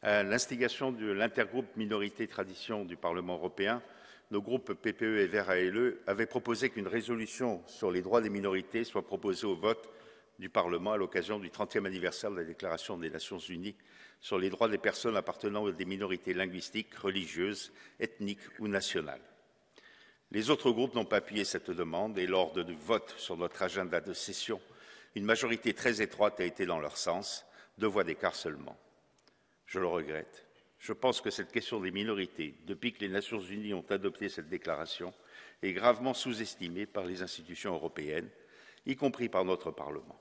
À l'instigation de l'intergroupe Minorités et Traditions du Parlement européen, nos groupes PPE et Verts ALE avaient proposé qu'une résolution sur les droits des minorités soit proposée au vote du Parlement à l'occasion du 30e anniversaire de la Déclaration des Nations Unies sur les droits des personnes appartenant à des minorités linguistiques, religieuses, ethniques ou nationales. Les autres groupes n'ont pas appuyé cette demande et lors du vote sur notre agenda de session, une majorité très étroite a été dans leur sens, 2 voix d'écart seulement. Je le regrette. Je pense que cette question des minorités, depuis que les Nations Unies ont adopté cette déclaration, est gravement sous-estimée par les institutions européennes, y compris par notre Parlement.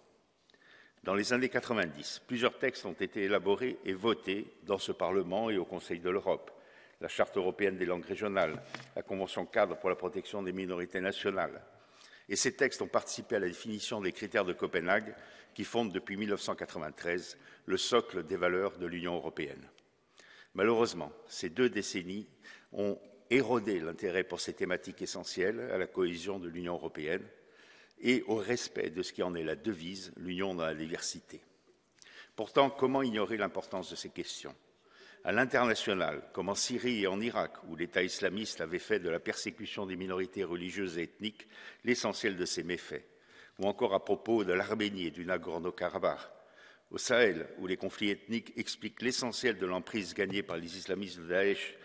Dans les années 90, plusieurs textes ont été élaborés et votés dans ce Parlement et au Conseil de l'Europe. La Charte européenne des langues régionales, la Convention cadre pour la protection des minorités nationales. Et ces textes ont participé à la définition des critères de Copenhague qui fondent depuis 1993 le socle des valeurs de l'Union européenne. Malheureusement, ces 2 décennies ont érodé l'intérêt pour ces thématiques essentielles à la cohésion de l'Union européenne et au respect de ce qui en est la devise, l'union dans la diversité. Pourtant, comment ignorer l'importance de ces questions ? À l'international, comme en Syrie et en Irak, où l'État islamiste avait fait de la persécution des minorités religieuses et ethniques l'essentiel de ses méfaits, ou encore à propos de l'Arménie et du Nagorno-Karabakh, au Sahel, où les conflits ethniques expliquent l'essentiel de l'emprise gagnée par les islamistes de Daesh,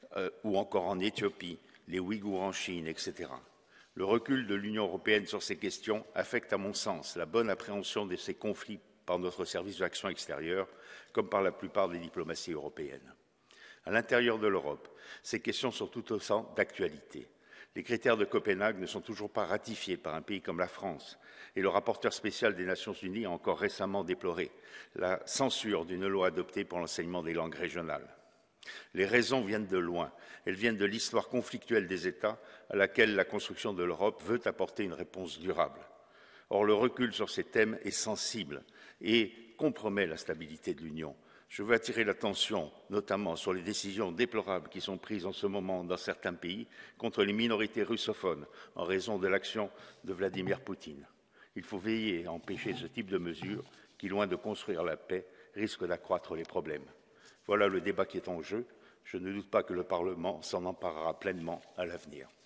ou encore en Éthiopie, les Ouïghours en Chine, etc. Le recul de l'Union européenne sur ces questions affecte, à mon sens, la bonne appréhension de ces conflits par notre service d'action extérieure, comme par la plupart des diplomaties européennes. À l'intérieur de l'Europe, ces questions sont tout autant d'actualité. Les critères de Copenhague ne sont toujours pas ratifiés par un pays comme la France, et le rapporteur spécial des Nations Unies a encore récemment déploré la censure d'une loi adoptée pour l'enseignement des langues régionales. Les raisons viennent de loin. Elles viennent de l'histoire conflictuelle des États à laquelle la construction de l'Europe veut apporter une réponse durable. Or, le recul sur ces thèmes est sensible et compromet la stabilité de l'Union. Je veux attirer l'attention notamment sur les décisions déplorables qui sont prises en ce moment dans certains pays contre les minorités russophones en raison de l'action de Vladimir Poutine. Il faut veiller à empêcher ce type de mesures qui, loin de construire la paix, risquent d'accroître les problèmes. Voilà le débat qui est en jeu. Je ne doute pas que le Parlement s'en emparera pleinement à l'avenir.